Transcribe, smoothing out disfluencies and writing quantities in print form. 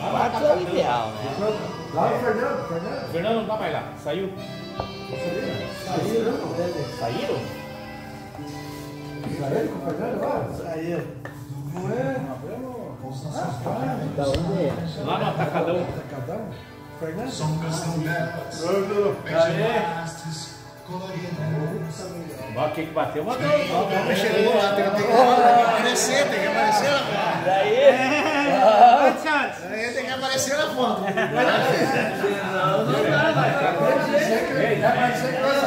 4 é o ideal, né? Lá o Fernando. O Fernando não tá mais lá, saiu. Saíram? Saíram? Saíram com o Fernando lá? Saiu. Não é? Da onde é? Lá no Atacadão. Atacadão? Fernando? Som canção delas. O que bateu, bateu. Vamos chegando lá, tem que aparecer, lá. Daí? Aí tem que aparecer na foto. Não dá, vai. Vai aparecer